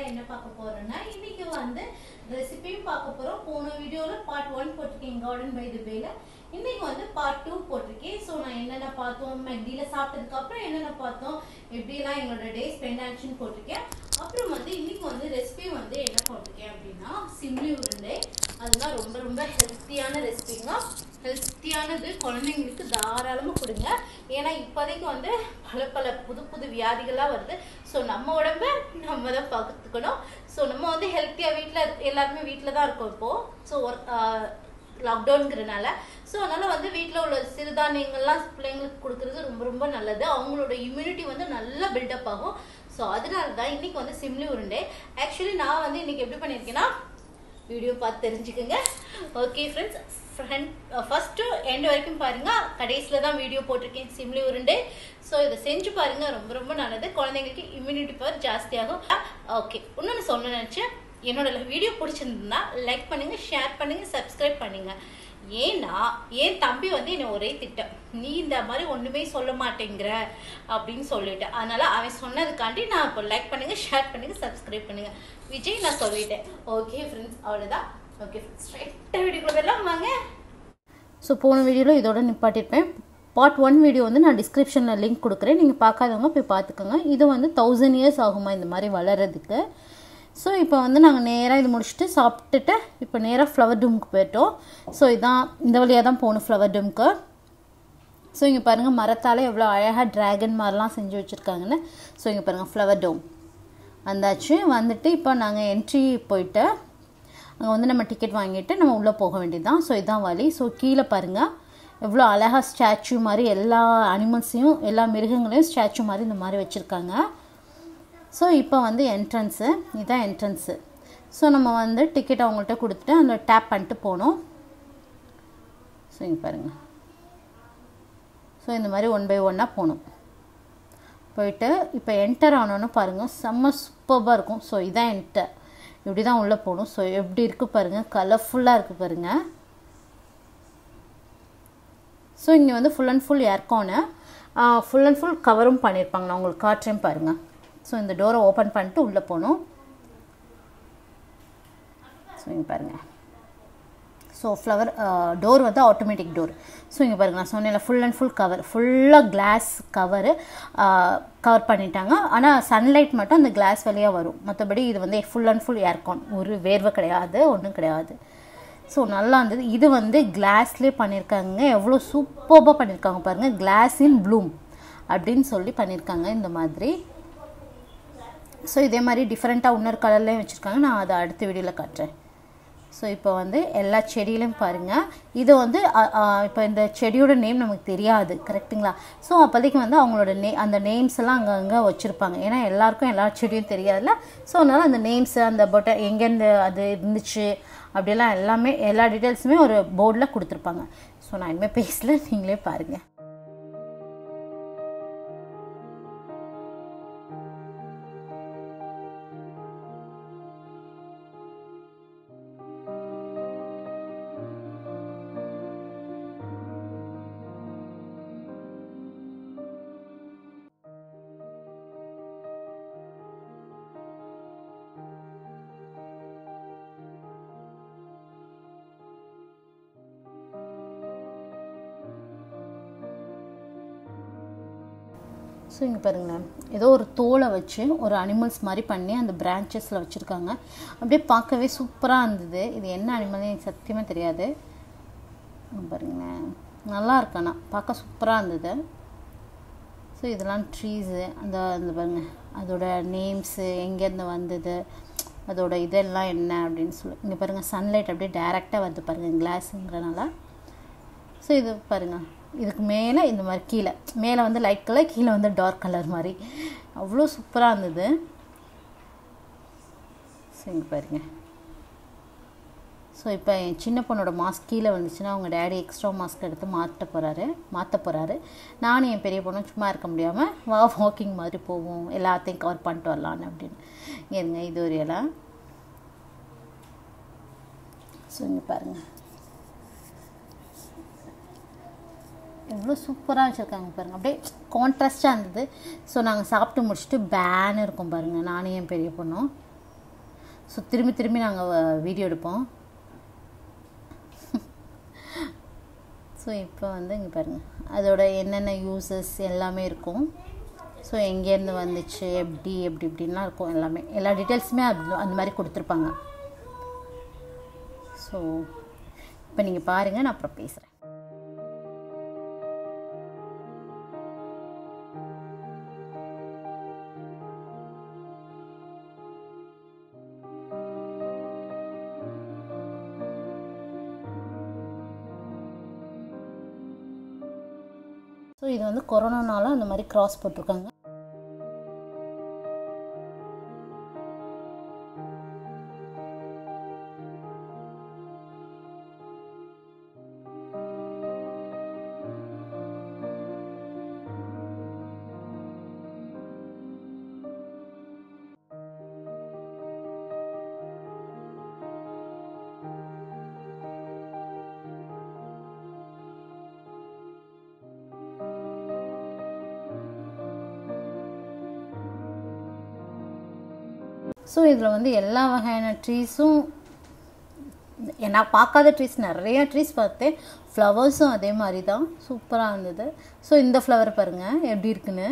என்ன பார்க்க போறோம்னா இன்னைக்கு வந்து ரெசிபியும் பார்க்க போறோம். போன வீடியோல பார்ட் 1 போட்டிருக்கேன் கார்டன் பை தி பேல. இன்னைக்கு வந்து பார்ட் 2 போட்டிருக்கேன். ஸோ நான் என்னென்ன பார்த்தோம், மெக்டில சாப்பிட்டதுக்கு அப்புறம் என்னென்ன பார்த்தோம், எப்படிலாம் எங்களோட டே ஸ்பெண்ட் ஆச்சுன்னு போட்டிருக்கேன். அப்புறம் வந்து இன்னைக்கு வந்து ரெசிபி வந்து என்ன போட்டிருக்கேன் அப்படின்னா சிம்லி உருண்டை. அதுதான் ரொம்ப ரொம்ப ஹெல்த்தியான ரெசிபிங்க. ஹெல்த்தியானது குழந்தைங்களுக்கு தாராளமாக கொடுங்க. ஏன்னா இப்போதைக்கு வந்து பல புது புது வியாதிகள்லாம் வருது. ஸோ நம்ம உடம்ப நம்ம தான் பார்த்துக்கணும். ஸோ நம்ம வந்து ஹெல்த்தியாக வீட்டில் எல்லாருமே வீட்டில் தான் இருக்கோம் இப்போது. ஸோ லாக்டவுனுங்கிறனால ஸோ அதனால் வந்து வீட்டில் உள்ள சிறுதானியங்கள்லாம் பிள்ளைங்களுக்கு கொடுக்குறது ரொம்ப ரொம்ப நல்லது. அவங்களோட இம்யூனிட்டி வந்து நல்லா பில்டப் ஆகும். ஸோ அதனால தான் இன்றைக்கி வந்து சிம்லி உருண்டை. ஆக்சுவலி நான் வந்து இன்றைக்கி எப்படி பண்ணியிருக்கேன்னா வீடியோ பார்த்து தெரிஞ்சுக்கோங்க. ஓகே ஃப்ரெண்ட்ஸ், ஃபர்ஸ்ட் எண்ட் வரைக்கும் பாருங்க. கடைசியில் தான் வீடியோ போட்டிருக்கேன் சிம்லி உருண்டை. ஸோ இதை செஞ்சு பாருங்க, ரொம்ப ரொம்ப நல்லது. குழந்தைங்களுக்கு இம்யூனிட்டி பவர் ஜாஸ்தியாகும். ஓகே, இன்னொன்று சொல்ல நினச்சேன், என்னோட வீடியோ பிடிச்சிருந்ததுன்னா லைக் பண்ணுங்க, ஷேர் பண்ணுங்க, சப்ஸ்கிரைப் பண்ணுங்க. ஏன்னா என் தம்பி வந்து என்னை ஒரே திட்டம், நீ இந்த மாதிரி ஒன்றுமே சொல்ல மாட்டேங்கிற அப்படின்னு சொல்லிட்டு, அதனால அவன் சொன்னதுக்காண்டி நான் இப்போ லைக் பண்ணுங்க, ஷேர் பண்ணுங்க, சப்ஸ்கிரைப் பண்ணுங்க. விஜய் நான் சொல்லிட்டேன். ஓகே ஃப்ரெண்ட்ஸ், அவ்வளோதான். ஓகே ஃப்ரெண்ட்ஸ், ஸ்ட்ரைட்டாக வீடியோக்குள்ள எல்லாம் வாங்க. ஸோ போன வீடியோவில் இதோட நிப்பாட்டிருப்பேன். பார்ட் 1 வீடியோ வந்து நான் டிஸ்கிரிப்ஷனில் லிங்க் கொடுக்குறேன், நீங்கள் பார்க்காதவங்க போய் பார்த்துக்கோங்க. இது வந்து 1000 இயர்ஸ் ஆகுமா இந்த மாதிரி வளர்கிறதுக்கு. ஸோ இப்போ வந்து நாங்கள் நேராக இது முடிச்சுட்டு சாப்பிட்டுட்டு இப்போ நேராக ஃப்ளவர் டூமுக்கு போயிட்டோம். ஸோ இதான் இந்த வழியாக தான் போகணும் ஃப்ளவர் டூமுக்கு. ஸோ இங்கே பாருங்கள், மரத்தால் எவ்வளோ அழகாக ட்ராகன் மாதிரிலாம் செஞ்சு வச்சுருக்காங்கன்னு. ஸோ இங்கே பாருங்கள் ஃப்ளவர் டூம் வந்தாச்சு. வந்துட்டு இப்போ நாங்கள் என்ட்ரி போயிட்டு அங்கே வந்து நம்ம டிக்கெட் வாங்கிட்டு நம்ம உள்ளே போக வேண்டியதுதான். ஸோ இதுதான் வழி. ஸோ கீழே பாருங்கள் எவ்வளோ அழகாக ஸ்டாச்சு மாதிரி எல்லா அனிமல்ஸையும் எல்லா மிருகங்களையும் ஸ்டாச்சு மாதிரி இந்த மாதிரி வச்சுருக்காங்க. ஸோ இப்போ வந்து என்ட்ரன்ஸு, இதுதான் என்ட்ரன்ஸு. ஸோ நம்ம வந்து டிக்கெட் அவங்கள்ட்ட கொடுத்துட்டு அந்த டேப் பண்ணிட்டு போனோம். ஸோ இங்கே பாருங்கள். ஸோ இந்த மாதிரி 1 by 1 போகணும். போயிட்டு இப்போ என்டர் ஆனோன்னு பாருங்கள், செம்ம சூப்பராக இருக்கும். ஸோ இதான் என்டர், இப்படி தான் உள்ளே போகணும். ஸோ எப்படி இருக்குது பாருங்கள், கலர்ஃபுல்லாக இருக்குது பாருங்கள். ஸோ இங்கே வந்து ஃபுல் அண்ட் ஃபுல் ஏர்கானு, ஃபுல் அண்ட் ஃபுல் கவரும் பண்ணியிருப்பாங்க. நான் உங்களுக்கு காட்டுறேன் பாருங்கள். ஸோ இந்த டோரை ஓப்பன் பண்ணிட்டு உள்ளே போகணும். ஸோ இங்கே பாருங்கள். ஸோ ஃப்ளவர் டோர் வந்து ஆட்டோமேட்டிக் டோர். ஸோ இங்கே பாருங்கள், நான் சொன்னேன் ஃபுல் அண்ட் ஃபுல் கவர், ஃபுல்லாக கிளாஸ் கவர் பண்ணிட்டாங்க. ஆனால் சன்லைட் மட்டும் அந்த கிளாஸ் வழியாக வரும். மற்றபடி இது வந்து ஃபுல் அண்ட் ஃபுல் ஏர்கான், ஒரு வேர்வை கிடையாது, ஒன்றும் கிடையாது. ஸோ நல்லா இருந்தது. இது வந்து கிளாஸ்லேயே பண்ணியிருக்காங்க. எவ்வளோ சூப்பராக பண்ணியிருக்காங்க பாருங்கள். கிளாஸ் இன் ப்ளூம் அப்படின்னு சொல்லி பண்ணியிருக்காங்க இந்த மாதிரி. ஸோ இதே மாதிரி டிஃப்ரெண்ட்டாக இன்னொரு கலர்லேயும் வச்சுருக்காங்க. நான் அதை அடுத்த வீடியோவில் காட்டுறேன். ஸோ இப்போ வந்து எல்லா செடியிலையும் பாருங்கள். இது வந்து இப்போ இந்த செடியோட நேம் நமக்கு தெரியாது, கரெக்டுங்களா? ஸோ அப்போதைக்கு வந்து அவங்களோட அந்த நேம்ஸ் எல்லாம் அங்கங்கே வச்சுருப்பாங்க. ஏன்னா எல்லாருக்கும் எல்லா செடியும் தெரியாதுல்ல. ஸோ அதனால் அந்த நேம்ஸு, அந்த எங்கேருந்து அது இருந்துச்சு அப்படிலாம் எல்லாமே எல்லா டீட்டெயில்ஸுமே ஒரு போர்டில் கொடுத்துருப்பாங்க. ஸோ நான் இனிமேல் பேசல, நீங்களே பாருங்கள். ஸோ இங்கே பாருங்களேன், ஏதோ ஒரு தோலை வச்சு ஒரு அனிமல்ஸ் மாதிரி பண்ணி அந்த பிரான்ச்சஸில் வச்சுருக்காங்க. அப்படியே பார்க்கவே சூப்பராக இருந்தது. இது என்ன அனிமல்னு எனக்கு சத்தியமாக தெரியாது. பாருங்களேன், நல்லா இருக்கானா, பார்க்க சூப்பராக இருந்தது. ஸோ இதெல்லாம் ட்ரீஸு, அந்த பாருங்கள் அதோட நேம்ஸு, எங்கேருந்து வந்தது, அதோட இதெல்லாம் என்ன அப்படின்னு சொல்லி. இங்கே பாருங்கள் சன்லைட் அப்படியே டைரெக்டாக வருது பாருங்கள் கிளாஸுங்கிறனால. ஸோ இது பாருங்கள், இதுக்கு மேலே இந்த மாதிரி கீழே மேலே வந்து லைட் கலர், கீழே வந்து டார்க் கலர் மாதிரி அவ்வளோ சூப்பராக இருந்தது. ஸோ இங்கே பாருங்கள். ஸோ இப்போ என் சின்ன பொண்ணோட மாஸ்க் கீழே வந்துச்சுன்னா அவங்க டேடி எக்ஸ்ட்ரா மாஸ்க் எடுத்து மாற்ற போகிறாரு. நானும் என் பெரிய பொண்ணும் சும்மா இருக்க முடியாமல் வாக்கிங் மாதிரி போவோம், எல்லாத்தையும் கவர் பண்ணிட்டு வரலான்னு அப்படின்னு. இருங்க, இது ஒரு இடம். ஸோ இங்கே பாருங்கள் எவ்வளோ சூப்பராக வச்சுருக்காங்க பாருங்கள். அப்படியே கான்ட்ராஸ்டாக இருந்தது. ஸோ நாங்கள் சாப்பிட்டு முடிச்சுட்டு பேன் இருக்கும் பாருங்கள், நானும் என் பெரிய பொண்ணும். ஸோ திரும்பி திரும்பி நாங்கள் வீடியோ எடுப்போம். ஸோ இப்போ வந்து இங்கே பாருங்கள், அதோட என்னென்ன யூசஸ் எல்லாமே இருக்கும். ஸோ எங்கேருந்து வந்துச்சு, எப்படி இப்படின்லாம் இருக்கும், எல்லாமே எல்லா டீட்டெயில்ஸுமே அந்த மாதிரி கொடுத்துருப்பாங்க. ஸோ இப்போ நீங்கள் பாருங்கள், நான் அப்புறம் பேசுகிறேன். ஸோ இது வந்து கொரோனானால அந்த மாதிரி கிராஸ் போட்டிருக்காங்க. ஸோ இதில் வந்து எல்லா வகையான ட்ரீஸும், நான் பார்க்காத ட்ரீஸ் நிறையா ட்ரீஸ் பார்த்தேன். ஃப்ளவர்ஸும் அதே மாதிரி தான் சூப்பராக இருந்தது. ஸோ இந்த ஃப்ளவர் பாருங்கள் எப்படி இருக்குன்னு.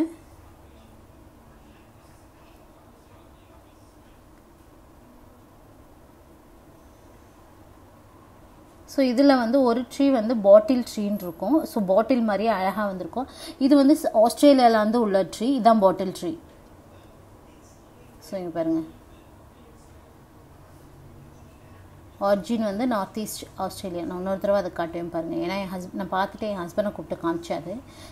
ஸோ இதில் வந்து ஒரு ட்ரீ வந்து பாட்டில் ட்ரீன்னு இருக்கும். ஸோ பாட்டில் மாதிரியே அழகாக வந்திருக்கும். இது வந்து ஆஸ்திரேலியாவில் வந்து உள்ள ட்ரீ, இதான் பாட்டில் ட்ரீ. ஸோ இங்கே பாருங்கள், ஆர்ஜின் வந்து நார்த் ஈஸ்ட் ஆஸ்திரேலியா. நான் இன்னொரு தடவை அதை காட்டுவேன் பாருங்கள். ஏன்னா நான் பார்த்துட்டு என் ஹஸ்பண்டை கூப்பிட்டு காமிச்சாது.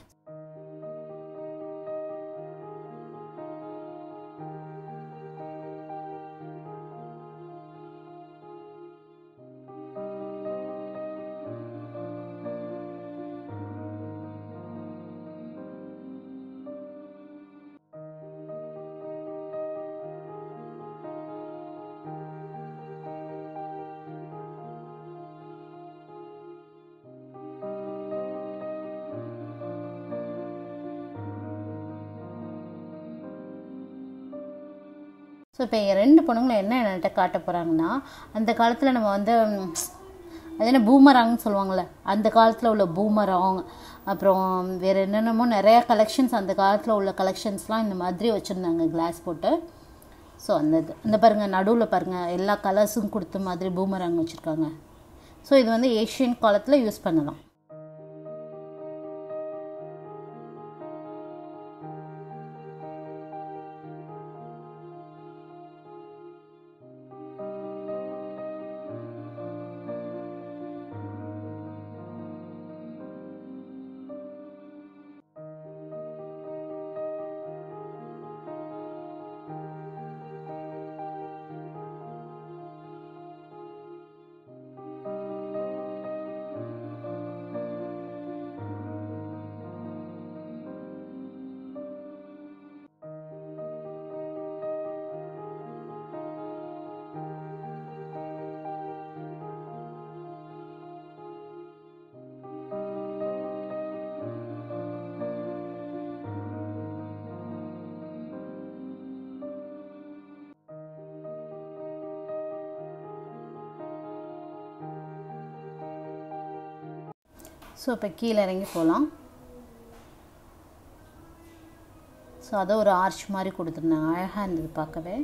ஸோ இப்போ என் 2 பொண்ணுங்களும் என்ன என்கிட்ட காட்ட போகிறாங்கன்னா, அந்த காலத்தில் நம்ம வந்து அது என்ன பூமராங்னு சொல்லுவாங்கள்ல, அந்த காலத்தில் உள்ள பூமராங், அப்புறம் வேறு என்னென்னமோ நிறையா கலெக்ஷன்ஸ், அந்த காலத்தில் உள்ள கலெக்ஷன்ஸ்லாம் இந்த மாதிரி வச்சுருந்தாங்க கிளாஸ் போட்டு. ஸோ அந்த பாருங்கள், நடுவில் பாருங்கள் எல்லா கலர்ஸும் கொடுத்த மாதிரி பூமராங் வச்சுருக்காங்க. ஸோ இது வந்து ஏஷியன் காலத்தில் யூஸ் பண்ணலாம். ஸோ இப்போ கீழே இறங்கி போகலாம். ஸோ அதை ஒரு ஆர்ச் மாதிரி கொடுத்துருந்தாங்க, அழகாக இருந்தது பார்க்கவே.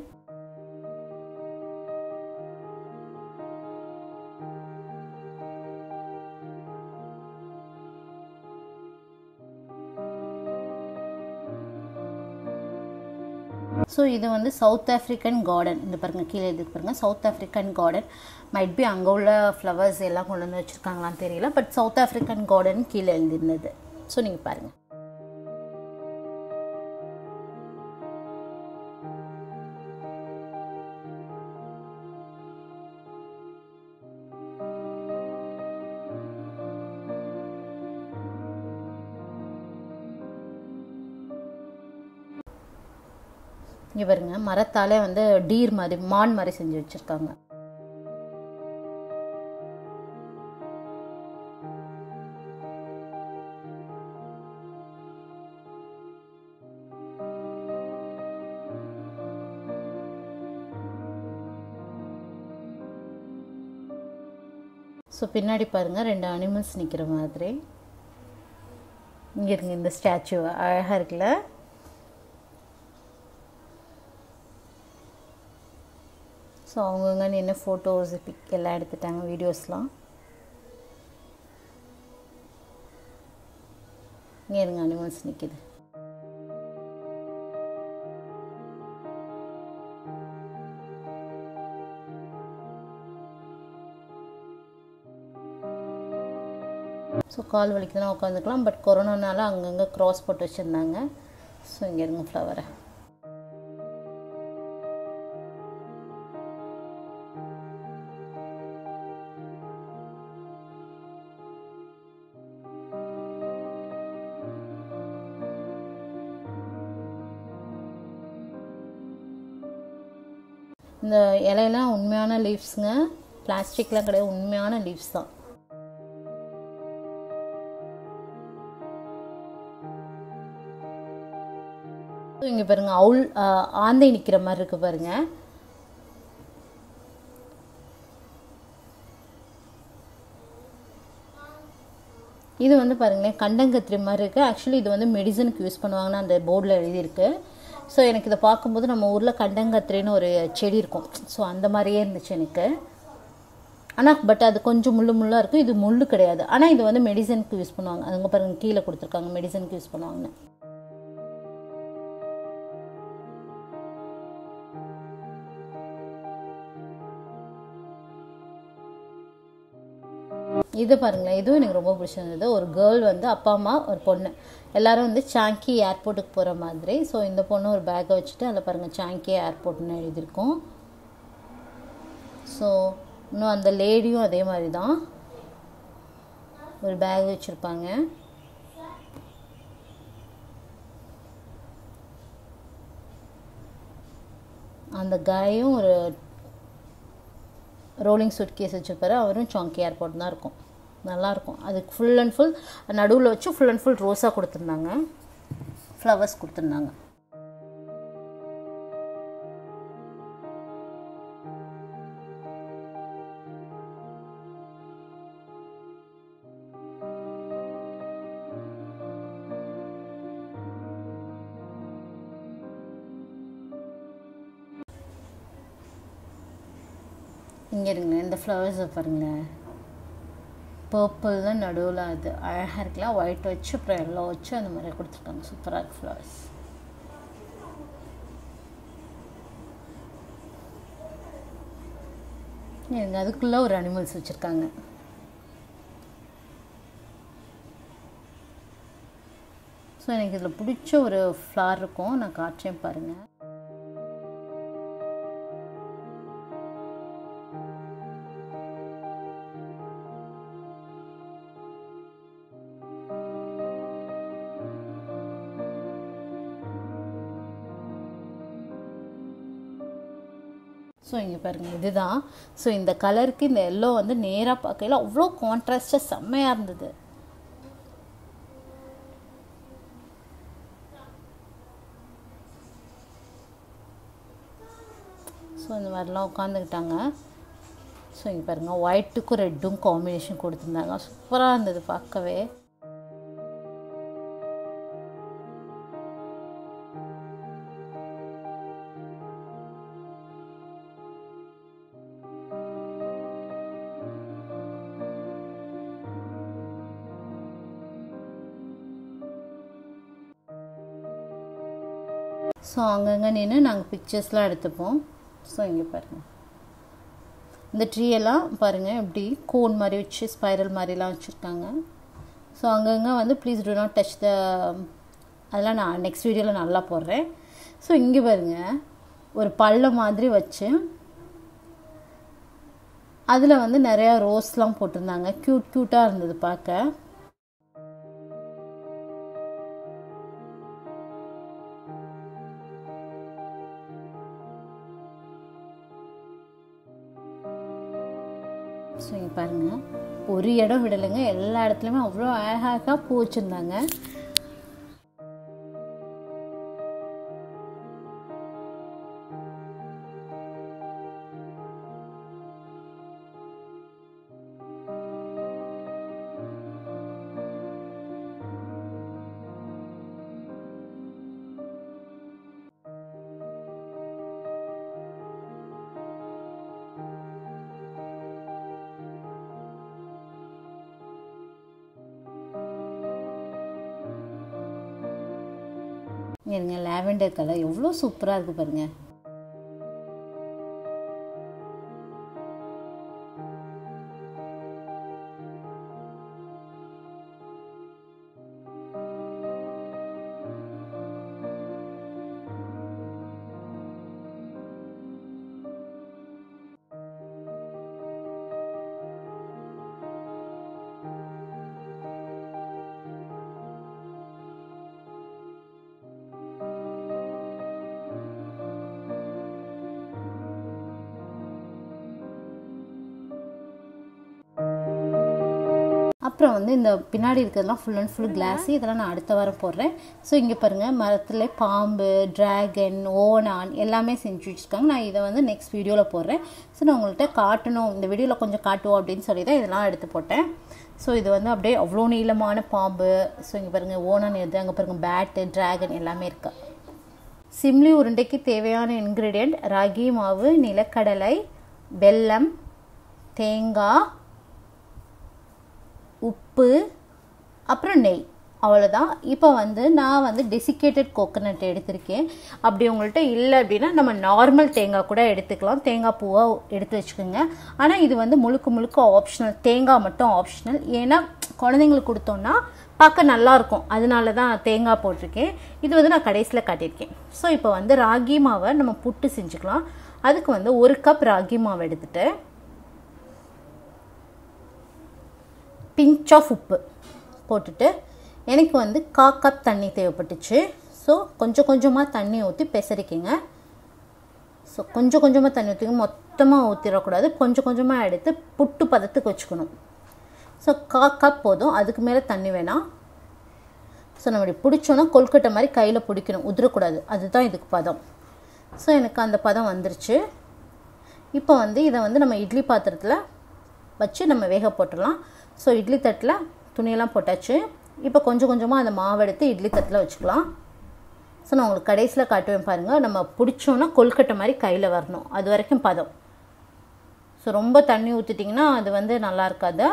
ஸோ இது வந்து சவுத் ஆஃப்ரிக்கன் கார்டன். இந்த பாருங்கள் கீழே எழுதிருக்கு பாருங்கள், south African garden. Might be அங்கே உள்ள ஃப்ளவர்ஸ் எல்லாம் கொண்டு வந்து வச்சுருக்காங்களான்னு தெரியல, பட் சவுத் ஆஃப்ரிக்கன் கார்டன் கீழே எழுதிருந்தது. ஸோ நீங்கள் பாருங்கள். இங்கே பாருங்க, மரத்தாலே வந்து டீர் மாதிரி, மான் மாதிரி செஞ்சு வச்சுருக்காங்க. ஸோ பின்னாடி பாருங்கள் 2 அனிமல்ஸ் நிற்கிற மாதிரி. இங்கே இருங்க, இந்த ஸ்டாச்சு அழகாக இருக்குல்ல. ஸோ அவங்கவுங்க நின்று ஃபோட்டோஸ் பிக் எல்லாம் எடுத்துட்டாங்க, வீடியோஸ்லாம். இங்கே இருங்க, அனிமல்ஸ் நிற்கிது. ஸோ கால் வலிக்குதுன்னா உட்காந்துக்கலாம். பட் கொரோனானால அங்கங்கே க்ராஸ் போட்டு வச்சுருந்தாங்க. ஸோ இங்கே இருங்க ஃப்ளவரை. இந்த இலையெல்லாம் உண்மையான லீவ்ஸுங்க, பிளாஸ்டிக்லாம் கிடையாது, உண்மையான லீவ்ஸ் தான். இங்கே பாருங்கள், ஆந்தை நிற்கிற மாதிரி இருக்குது பாருங்கள். இது வந்து பாருங்களேன், கண்டங்கத்திரி மாதிரி இருக்குது. ஆக்சுவலி இது வந்து மெடிசனுக்கு யூஸ் பண்ணுவாங்கன்னு அந்த போர்டில் எழுதியிருக்கு. ஸோ எனக்கு இதை பார்க்கும்போது நம்ம ஊரில் கண்டங்கத்திரின்னு ஒரு செடி இருக்கும். ஸோ அந்த மாதிரியே இருந்துச்சு எனக்கு. ஆனால் பட் அது கொஞ்சம் முள்ளாக இருக்கும். இது முள் கிடையாது. ஆனால் இது வந்து மெடிசனுக்கு யூஸ் பண்ணுவாங்க. அதுங்க பாருங்கள், கீழே கொடுத்துருக்காங்க மெடிசனுக்கு யூஸ் பண்ணுவாங்கன்னு. இது பாருங்களேன், இதுவும் எனக்கு ரொம்ப பிடிச்சிருந்தது. ஒரு கேர்ள் வந்து அப்பா அம்மா ஒரு பொண்ணு எல்லோரும் வந்து சாங்கி ஏர்போர்ட்டுக்கு போகிற மாதிரி. ஸோ இந்த பொண்ணு ஒரு பேக்கை வச்சுட்டு அதில் பாருங்கள் சாங்கி ஏர்போர்ட்னு எழுதியிருக்கோம். ஸோ இன்னும் அந்த லேடியும் அதே மாதிரி தான் ஒரு பேக் வச்சுருப்பாங்க. அந்த காயும் ஒரு ரோலிங் சூட் கேஸ் வச்சுருப்பாரு. அவரும் சாங்கி ஏர்போர்ட் தான் இருக்கும். நல்லாயிருக்கும். அதுக்கு ஃபுல் அண்ட் ஃபுல் நடுவில் வச்சு ஃபுல் அண்ட் ஃபுல் ரோஸாக கொடுத்துருந்தாங்க, ஃப்ளவர்ஸ் கொடுத்துருந்தாங்க. இங்கே இருங்க, இந்த ஃப்ளவர்ஸை பாருங்களேன், பர்பிள் தான் நடுவில். அது அழகாக இருக்கலாம். ஒயிட் வச்சு அப்புறம் எல்லோ வச்சு அந்த மாதிரி கொடுத்துருக்காங்க. சூப்பராக இருக்குது ஃப்ளவர்ஸ். இருங்க, அதுக்குள்ளே ஒரு அனிமல்ஸ் வச்சுருக்காங்க. ஸோ எனக்கு இதில் பிடிச்ச ஒரு ஃப்ளார் இருக்கும், நான் காட்டுறேன் பாருங்கள். ஸோ இங்கே பாருங்கள், இதுதான். ஸோ இந்த கலருக்கு இந்த எல்லோ வந்து நேராக பார்க்கையில் அவ்வளோ கான்ட்ராஸ்டாக செம்மையாக இருந்தது. ஸோ இந்த மாதிரிலாம் உட்காந்துக்கிட்டாங்க. ஸோ இங்கே பாருங்கள், ஒயிட்டுக்கும் ரெட்டும் காம்பினேஷன் கொடுத்துருந்தாங்க. சூப்பராக இருந்தது பார்க்கவே. ஸோ அங்கங்கே நின்று நாங்கள் பிக்சர்ஸ்லாம் எடுத்துப்போம். ஸோ இங்கே பாருங்கள், இந்த ட்ரீயெல்லாம் பாருங்கள் எப்படி கோன் மாதிரி வச்சு ஸ்பைரல் மாதிரிலாம் வச்சுருக்காங்க. ஸோ அங்கங்கே வந்து please do not touch the, அதெல்லாம் நான் நெக்ஸ்ட் வீடியோவில் நல்லா போடுறேன். ஸோ இங்கே பாருங்கள், ஒரு பள்ளம் மாதிரி வச்சு அதில் வந்து நிறையா ரோஸ்லாம் போட்டிருந்தாங்க. க்யூட்டாக இருந்தது பார்க்க. ஸோ இங்கே பாருங்கள், ஒரு இடம் விடலைங்க, எல்லா இடத்துலையுமே அவ்வளோ அழகாக பூ வச்சுருந்தாங்க. இருங்க, லாவெண்டர் கலர் எவ்வளோ சூப்பராக இருக்குது பாருங்கள். அப்புறம் வந்து இந்த பின்னாடி இருக்கிறதுலாம் ஃபுல் அண்ட் ஃபுல் கிளாஸு. இதெல்லாம் நான் அடுத்த வாரம் போடுறேன். ஸோ இங்கே பாருங்கள், மரத்தில் பாம்பு, ட்ராகன், ஓனான் எல்லாமே செஞ்சு வச்சுருக்காங்க. நான் இதை வந்து நெக்ஸ்ட் வீடியோவில் போடுறேன். ஸோ நான் உங்கள்கிட்ட காட்டணும், இந்த வீடியோவில் கொஞ்சம் காட்டுவோம் அப்படின்னு சொல்லி தான் இதெல்லாம் எடுத்து போட்டேன். ஸோ இது வந்து அப்படியே அவ்வளோ நீளமான பாம்பு. ஸோ இங்கே பாருங்கள், ஓனான் எது, அங்கே பாருங்கள் பேட்டு, ட்ராகன் எல்லாமே இருக்கா. சிம்லி உருண்டைக்கு தேவையான இன்க்ரீடியண்ட் ராகி மாவு, நிலக்கடலை, வெல்லம், தேங்காய், உப்பு, அப்புறம் நெய், அவ்வளோதான். இப்போ வந்து நான் வந்து டெசிகேட்டட் கோகோனட் எடுத்திருக்கேன். அப்படி உங்கள்கிட்ட இல்லை அப்படின்னா நம்ம நார்மல் தேங்காய் கூட எடுத்துக்கலாம், தேங்காய் பூவாக எடுத்து வச்சுக்கோங்க. ஆனால் இது வந்து முழுக்க முழுக்க ஆப்ஷனல், தேங்காய் மட்டும் ஆப்ஷனல். ஏன்னா குழந்தைங்களுக்கு கொடுத்தோன்னா பார்க்க நல்லாயிருக்கும், அதனால தான் தேங்காய் போட்டிருக்கேன். இது வந்து நான் கடைசியில் காட்டியிருக்கேன். ஸோ இப்போ வந்து ராகி மாவை நம்ம புட்டு செஞ்சுக்கலாம். அதுக்கு வந்து 1 கப் ராகி மாவு எடுத்துகிட்டு பிஞ்ச் ஆஃப் உப்பு போட்டுட்டு, எனக்கு வந்து 1/4 கப் தண்ணி தேவைப்பட்டுச்சு. ஸோ கொஞ்சம் கொஞ்சமாக தண்ணி ஊற்றி பெசரிக்கிங்க. ஸோ கொஞ்சம் கொஞ்சமாக தண்ணி ஊற்றிங்க, மொத்தமாக ஊற்றிடக்கூடாது, கொஞ்சம் கொஞ்சமாக எடுத்து புட்டு பதத்துக்கு வச்சுக்கணும். ஸோ 1/4 கப் போதும், அதுக்கு மேலே தண்ணி வேணாம். ஸோ நம்ம இப்படி பிடிச்சோன்னா கொல்கட்டை மாதிரி கையில் பிடிக்கணும், உதிரக்கூடாது, அதுதான் இதுக்கு பதம். ஸோ எனக்கு அந்த பதம் வந்துருச்சு. இப்போ வந்து இதை வந்து நம்ம இட்லி பாத்திரத்தில் வச்சு நம்ம வேக போட்டுடலாம். ஸோ இட்லி தட்டில் துணியெல்லாம் போட்டாச்சு. இப்போ கொஞ்சம் கொஞ்சமாக அந்த மாவு எடுத்து இட்லி தட்டில் வச்சுக்கலாம். ஸோ நான் உங்களுக்கு கடைசியில் காட்டுவேன் பாருங்கள். நம்ம பிடிச்சோன்னா கொல்கட்டை மாதிரி கையில் வரணும், அது வரைக்கும் பதம். ஸோ ரொம்ப தண்ணி ஊற்றிட்டிங்கன்னா அது வந்து நல்லா இருக்காது.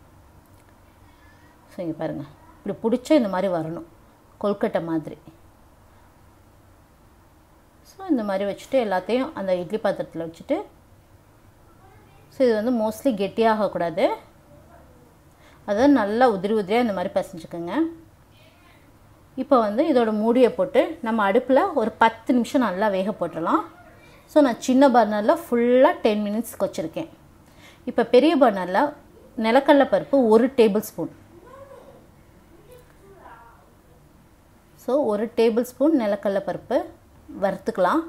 ஸோ இங்கே பாருங்கள், இப்படி பிடிச்சா இந்த மாதிரி வரணும், கொல்கட்டை மாதிரி. ஸோ இந்த மாதிரி வச்சுட்டு எல்லாத்தையும் அந்த இட்லி பாத்திரத்தில் வச்சுட்டு, ஸோ இது வந்து மோஸ்ட்லி கெட்டியாகக்கூடாது, அதாவது நல்லா உதிரி உதிரியாக இந்த மாதிரி பசைஞ்சுக்கோங்க. இப்போ வந்து இதோட மூடியை போட்டு நம்ம அடுப்பில் ஒரு 10 நிமிஷம் நல்லா வேக போட்டுடலாம். ஸோ நான் சின்ன பர்னரில் ஃபுல்லாக 10 மினிட்ஸ்க்கு வச்சுருக்கேன். இப்போ பெரிய பர்னரில் நிலக்கடலை பருப்பு 1 tablespoon. So 1 tablespoon நிலக்கடலை பருப்பு வறுத்துக்கலாம்.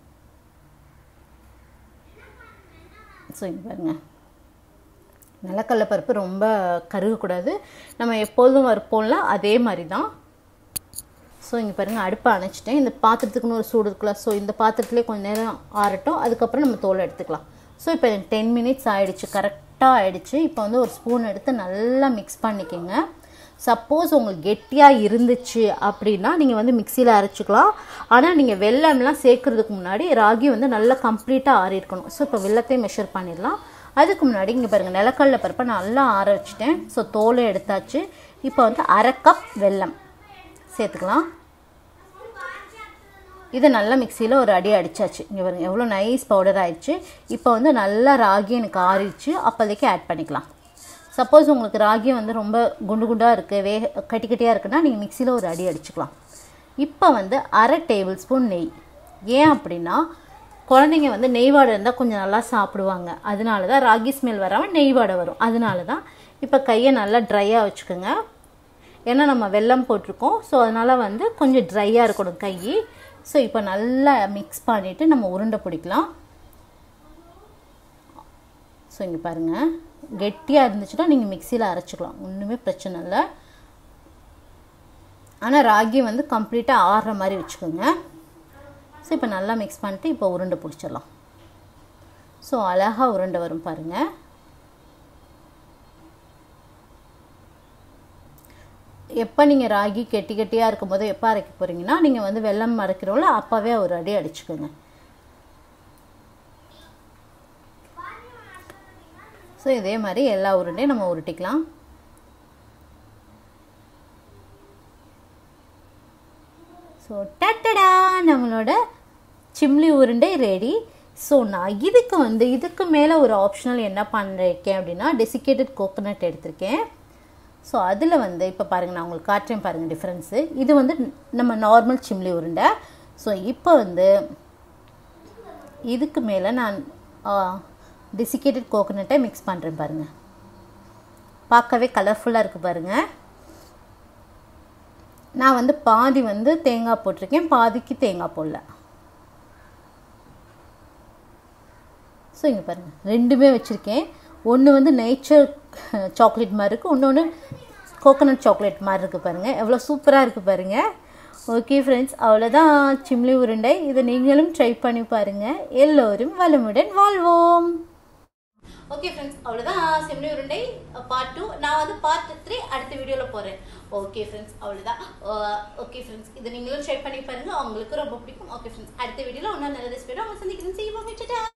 ஸோ இங்கே பாருங்கள், நிலக்கடலை பருப்பு ரொம்ப கருகக்கூடாது, நம்ம எப்போதும் வறுப்போம்ல அதே மாதிரி தான். ஸோ இங்கே பாருங்கள், அடுப்பை அணைச்சிட்டேன். இந்த பாத்திரத்துக்குன்னு ஒரு சூடு இருக்கலாம். ஸோ இந்த பாத்திரத்துலேயே கொஞ்சம் நேரம் ஆறட்டும், அதுக்கப்புறம் நம்ம தோலை எடுத்துக்கலாம். ஸோ இப்போ 10 மினிட்ஸ் ஆகிடுச்சு, கரெக்டாக ஆகிடுச்சு. இப்போ வந்து ஒரு ஸ்பூன் எடுத்து நல்லா மிக்ஸ் பண்ணிக்கோங்க. சப்போஸ் உங்களுக்கு கெட்டியாக இருந்துச்சு அப்படின்னா நீங்கள் வந்து மிக்சியில் அரைச்சிக்கலாம். ஆனால் நீங்கள் வெல்லம்லாம் சேர்க்குறதுக்கு முன்னாடி ராகி வந்து நல்லா கம்ப்ளீட்டாக ஆறி இருக்கணும். ஸோ இப்போ வெல்லத்தையும் மெஷர் பண்ணிடலாம். அதுக்கு முன்னாடி இங்கே பாருங்கள், நிலக்கடலை பருப்பை நல்லா ஆற வச்சுட்டேன். ஸோ தோலை எடுத்தாச்சு. இப்போ வந்து 1/2 கப் வெல்லம் சேர்த்துக்கலாம். இதை நல்லா மிக்சியில் ஒரு அடி அடித்தாச்சு. இங்கே பாருங்கள் எவ்வளோ நைஸ் பவுடர் ஆயிடுச்சு. இப்போ வந்து நல்லா ராகி எனக்கு ஆறிடுச்சு, அப்போதைக்கு ஆட் பண்ணிக்கலாம். சப்போஸ் உங்களுக்கு ராகி வந்து ரொம்ப குண்டு குண்டாக இருக்குது, கட்டி கட்டியாக இருக்குன்னா நீங்கள் மிக்சியில் ஒரு அடி அடிச்சுக்கலாம். இப்போ வந்து 1/2 டேபிள் ஸ்பூன் நெய். ஏன் அப்படின்னா குழந்தைங்க வந்து நெய் வாடை இருந்தால் கொஞ்சம் நல்லா சாப்பிடுவாங்க, அதனால தான் ராகி ஸ்மெல் வராமல் நெய் வாடை வரும், அதனால தான். இப்போ கையை நல்லா ட்ரையாக வச்சுக்கோங்க, ஏன்னா நம்ம வெல்லம் போட்டிருக்கோம். ஸோ அதனால் வந்து கொஞ்சம் ட்ரையாக இருக்கணும் கை. ஸோ இப்போ நல்லா மிக்ஸ் பண்ணிவிட்டு நம்ம உருண்டை பிடிக்கலாம். ஸோ இங்கே பாருங்கள், கெட்டியாக இருந்துச்சுன்னா நீங்கள் மிக்சியில் அரைச்சிக்கலாம், ஒன்றுமே பிரச்சனை இல்லை. ஆனால் ராகி வந்து கம்ப்ளீட்டாக ஆறுற மாதிரி வச்சுக்கோங்க. ஸோ இப்போ நல்லா மிக்ஸ் பண்ணிட்டு இப்போ உருண்டை பிடிச்சிடலாம். ஸோ அழகாக உருண்டை வரும் பாருங்கள். எப்போ நீங்கள் ராகி கெட்டி கெட்டியாக இருக்கும்போது எப்போ அரைக்க போகிறீங்கன்னா நீங்கள் வந்து வெல்லம் அரைக்கிறோம்ல அப்போவே ஒரு அடி அடிச்சுக்கோங்க. ஸோ இதே மாதிரி எல்லா உருண்டையும் நம்ம உருட்டிக்கலாம். ஸோ டட்டடா நம்மளோட சிம்லி உருண்டை ரெடி. ஸோ நான் இதுக்கு மேலே ஒரு ஆப்ஷனல் என்ன பண்ணிருக்கேன் அப்படின்னா டெசிகேட்டட் கோகோனட் எடுத்திருக்கேன். ஸோ அதில் இப்போ பாருங்கள், நான் உங்களுக்கு காட்டுறேன் பாருங்கள் டிஃப்ரென்ஸு. இது நம்ம நார்மல் சிம்லி உருண்டை. ஸோ இப்போ இதுக்கு மேலே நான் டெசிகேட்டட் கோகோனட்டை மிக்ஸ் பண்ணுறேன் பாருங்கள். பார்க்கவே கலர்ஃபுல்லாக இருக்குது பாருங்கள். நான் பாதி தேங்காய் போட்டிருக்கேன், பாதிக்கு தேங்காய் போடல. ஸோ இங்கே பாருங்கள், ரெண்டுமே வச்சுருக்கேன். ஒன்று நேச்சர் சாக்லேட் மாதிரி இருக்குது, இன்னொன்று கோகோனட் சாக்லேட் மாதிரி இருக்குது பாருங்கள். எவ்வளோ சூப்பராக இருக்குது பாருங்கள். ஓகே ஃப்ரெண்ட்ஸ், அவ்வளோதான் சிம்லி உருண்டை. இதை நீங்களும் ட்ரை பண்ணி பாருங்கள். எல்லோரும் வளமுடன் வாழ்வோம். ஓகே ஃப்ரெண்ட்ஸ், அவ்வளோதான் சிம்லி உருண்டை பார்ட் 2. நான் பார்ட் 3 அடுத்த வீடியோவில் போகிறேன். ஓகே ஃப்ரெண்ட்ஸ், அவ்வளோதான். ஓகே ஃப்ரெண்ட்ஸ், இதை நீங்களும் ட்ரை பண்ணி பாருங்கள், உங்களுக்கு ரொம்ப பிடிக்கும். ஓகே ஃப்ரெண்ட்ஸ், அடுத்த வீடியோவில் இன்னும் நல்ல ரெசிபியோட உங்களை சந்திக்கிறேன்.